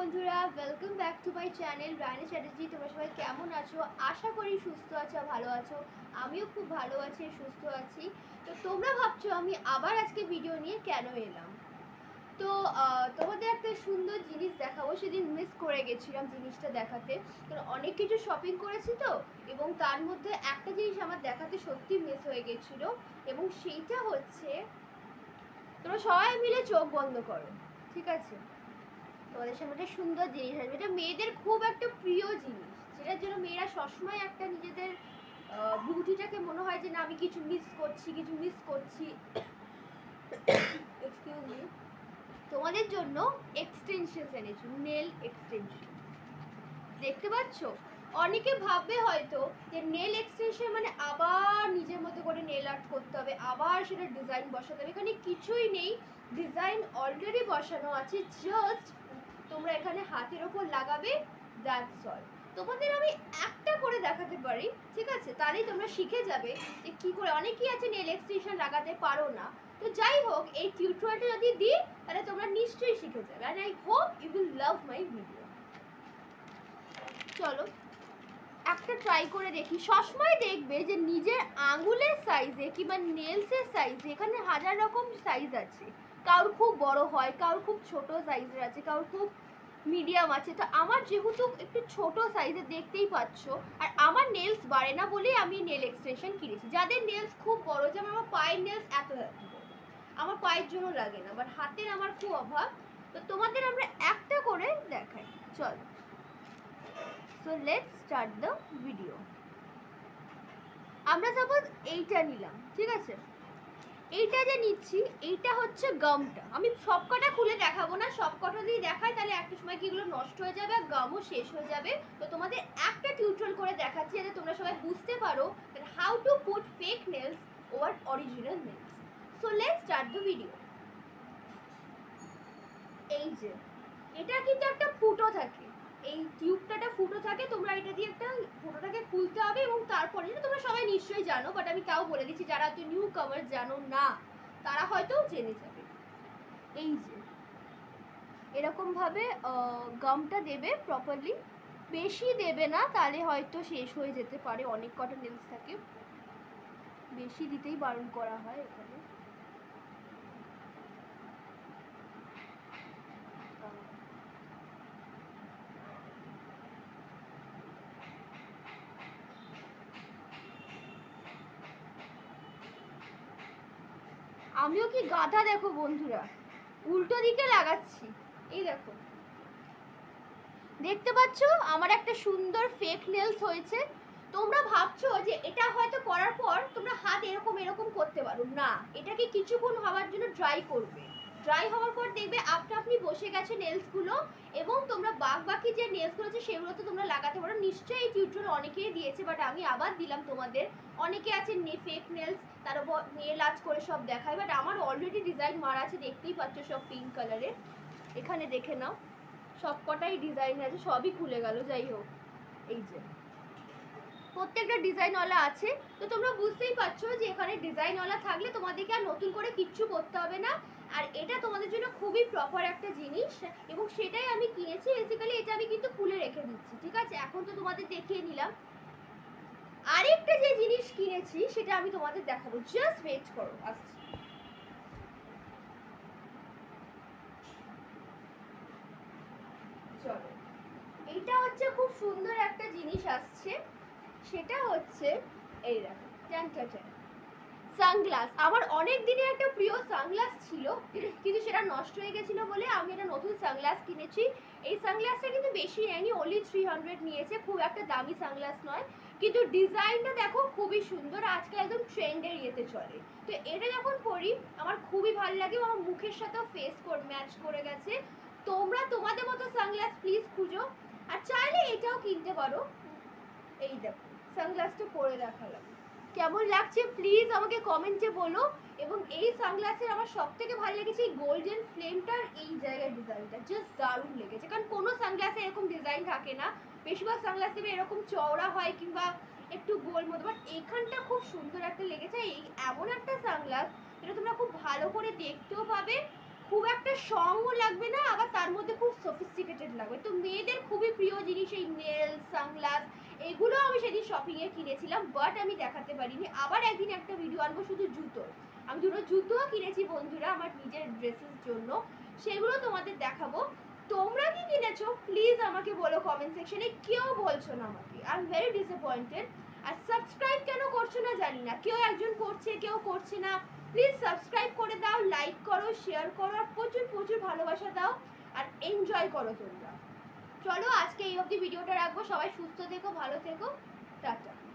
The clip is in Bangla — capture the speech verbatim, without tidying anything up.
বন্ধুরা, welcome back to my channel Raina Chatterjee. তোমরা সবাই কেমন আছো? আশা করি সুস্থ আছো, ভালো আছো। আমিও খুব ভালো আছি, সুস্থ আছি। তো তোমরা ভাবছো আমি আবার আজকে ভিডিও নিয়ে কেন এলাম। তো তোমাদের একটা সুন্দর জিনিস দেখাবো। সেদিন মিস করে গেছিলাম জিনিসটা দেখাতে, কারণ অনেক কিছু শপিং করেছি তো, এবং তার মধ্যে একটা জিনিস আমার দেখাতে সত্যি মিস হয়ে গেছিল, এবং সেইটা হচ্ছে, তোমরা সবাই মিলে চোখ বন্ধ করো, ঠিক আছে? তোমাদের সামনে একটা সুন্দর জিনিস আসবে, এটা মেয়েদের খুব একটা প্রিয় জিনিস, যেটার জন্য মেয়েরা সবসময় একটা নিজেদের বিউটিটাকে মনে হয় যে না আমি কিছু মিস করছি কিছু মিস করছি এক্সকিউজ মি। তোমাদের জন্য এক্সটেনশন এনেছি, নেল এক্সটেনশন। দেখতে পাচ্ছ? অনেকে ভাববে হয়তো যে নেল এক্সটেনশন মানে আবার নিজের মতো করে নেল আর্ট করতে হবে, আবার সেটা ডিজাইন বসাতে হবে। এখানে কিছুই নেই, ডিজাইন অলরেডি বসানো আছে, জাস্ট তোমরা এখানে হাতের ওপর লাগাবে, দ্যাটস অল। তোমাদের আমি একটা করে দেখাতে পারি, ঠিক আছে? তাহলেই তোমরা শিখে যাবে যে কি করে। অনেকেই আছে নেল এক্সটেনশন লাগাতে পারো না, তো যাই হোক এই টিউটোরিয়ালটা যদি দিই তাহলে তোমরা নিশ্চয়ই শিখে যাবে, and I hope you will love my video. চলো একটা ট্রাই করে দেখি। সবসময় দেখবে যে নিজের আঙুলের সাইজে কিংবা নেলসের সাইজে এখানে হাজার রকম সাইজ আছে। কারোর খুব বড় হয়, কারোর খুব ছোট সাইজের আছে, কারোর খুব মিডিয়াম আছে। তো আমার যেহেতু একটু ছোট সাইজের দেখতেই পাচ্ছ, আর আমার নেলস বাড়ে না বলেই আমি নেল এক্সটেনশন কিনেছি। যাদের নেলস খুব বড়, যেমন আমার পায়ের নেলস এত এত বড়, আমার পায়ের জন্য লাগে না, বাট হাতের আমার খুব অভাব। তো তোমাদের আমরা একটা করে দেখাই, চলো। So let's start the video. আমরা সাপোজ এইটা নিলাম, ঠিক আছে? এইটা যে নিচ্ছি, এইটা হচ্ছে গামটা। আমি সবকটা খুলে দেখাবো না, সবকটা যদি দেখাই তাহলে একটা সময় কিগুলো নষ্ট হয়ে যাবে আর গামও শেষ হয়ে যাবে। তো তোমাদের একটা টিউটোরিয়াল করে দেখাচ্ছি যাতে তোমরা সবাই বুঝতে পারো how to put fake nails over original nails. So let's start the video. এই যে এটা কিন্তু একটা ফুটো থাকে, এই টিউবটাটা ফুটো থাকে, তোমরা এটা দিয়ে একটা ফুটোটাকে খুলতে হবে, এবং তারপরে তোমরা সবাই নিশ্চয়ই জানো, বাট আমি তাও বলে দিচ্ছি যারা তো নিউ কামার জানো না তারা হয়তো জেনে যাবে। এই যে এরকম ভাবে গামটা দেবে প্রপারলি, বেশি দেবে না তাহলে হয়তো শেষ হয়ে যেতে পারে, অনেক কটা নেলস থাকে, বেশি দিতেই বারণ করা হয় এখানে। আমিও কি গাধা দেখো বন্ধুরা, উল্টো দিকে লাগাচ্ছি। এই দেখো, দেখতে পাচ্ছ আমার একটা সুন্দর ফেক নেলস হয়েছে। তোমরা ভাবছো যে এটা হয়তো করার পর তোমরা হাত এরকম এরকম করতে পারো না, এটাকে কিছুক্ষণ হওয়ার জন্য ড্রাই করবে। ড্রাই হওয়ার পর দেখবে আপনা আপনি বসে গেছে নেলসগুলো, এবং তোমরা বাদ বাকি যে নেলসগুলো আছে সেগুলো তো তোমরা লাগাতে পারো। নিশ্চয়ই এই টিউটোরিয়াল অনেকেই দিয়েছে, বাট আমি আবার দিলাম তোমাদের। অনেকে আছে ফেক নেলস, তার উপর নেল আর্ট করে সব দেখায়, বাট আমার অলরেডি ডিজাইন মারা আছে, দেখতেই পাচ্ছ সব পিঙ্ক কালারের। এখানে দেখে নাও, সব কটাই ডিজাইন আছে, সবই খুলে গেল। যাই হোক, এই যে প্রত্যেকটা ডিজাইনওয়ালা আছে। তো তোমরা বুঝতেই পারছো যে এখানে ডিজাইনওয়ালা থাকলে তোমাদেরকে আর নতুন করে কিচ্ছু করতে হবে না, আর এটা তোমাদের জন্য খুবই প্রপার একটা জিনিস, এবং সেটাই আমি কিনেছি। বেসিক্যালি এটা আমি কিন্তু খুলে রেখে দিচ্ছি, ঠিক আছে? এখন তো তোমাদের দেখিয়ে নিলাম। আরেকটা যে জিনিস কিনেছি সেটা আমি তোমাদের দেখাবো, জাস্ট ওয়েট করো, আসছি। চলো, এইটা হচ্ছে খুব সুন্দর একটা জিনিস আসছে, সেটা হচ্ছে এই দেখো, সানগ্লাস। আমার অনেক দিনের একটা প্রিয় সানগ্লাস ছিল, কিন্তু সেটা নষ্ট হয়ে গেছিল বলে আমি একটা নতুন সানগ্লাস কিনেছি। এই সানগ্লাসটা কিন্তু বেশি নেয়নি, অনলি থ্রি হান্ড্রেড নিয়েছে, খুব একটা দামি সানগ্লাস নয়, কিন্তু ডিজাইনটা দেখো খুবই সুন্দর, আজকাল একদম ট্রেন্ডের ইয়েতে চলে। তো এটা যখন পরি আমার খুবই ভালো লাগে, আমার মুখের সাথেও ফেস কোড ম্যাচ করে গেছে। তোমরা তোমাদের মতো সানগ্লাস প্লিজ খুঁজো, আর চাইলে এটাও কিনতে পারো। এই দেখো সানগ্লাসটা পরে দেখালাম, কেমন লাগছে প্লিজ আমাকে কমেন্টে বলো। এবং এই সানগ্লাসের আমার সব থেকে ভালো লেগেছে এই গোল্ডেন ফ্লেমটার এই জায়গায় ডিজাইনটা, জাস্ট দারুণ লেগেছে। কারণ কোনো সানগ্লাসে এরকম ডিজাইন থাকে না, বেশিরভাগ সানগ্লাসে এরকম চওড়া হয় কিংবা একটু গোল মতো, বাট এখানটা খুব সুন্দর একটা লেগেছে। এই এমন একটা সানগ্লাস যেটা তোমরা খুব ভালো করে দেখতেও পাবে, খুব একটা সঙ্গও লাগবে না, আবার তার মধ্যে খুব সফিস্টিকেটেড লাগবে। তো মেয়েদের খুবই প্রিয় জিনিস এই নেল, সানগ্লাস, এগুলো আমি সেদিন শপিংয়ে কিনেছিলাম, বাট আমি দেখাতে পারিনি। আবার একদিন একটা ভিডিও আনবো শুধু জুতোর। আমি দুটো জুতোও কিনেছি বন্ধুরা আমার নিজের ড্রেসের জন্য, সেগুলো তোমাদের দেখাবো। তোমরা কি কিনেছো প্লিজ আমাকে বলো কমেন্ট সেকশনে। কেউ বলছো না আমাকে, আই এম ভেরি ডিসঅ্যাপয়েন্টেড। আর সাবস্ক্রাইব কেন করছো না জানি না, কেউ একজন করছে কেউ করছে না। প্লিজ সাবস্ক্রাইব করে দাও, লাইক করো, শেয়ার করো, আর প্রচুর প্রচুর ভালোবাসা দাও, আর এনজয় করো তোমরা। চলো আজকে এই অবধি ভিডিওটা রাখবো। সবাই সুস্থ থেকো, ভালো থেকো, টাটা।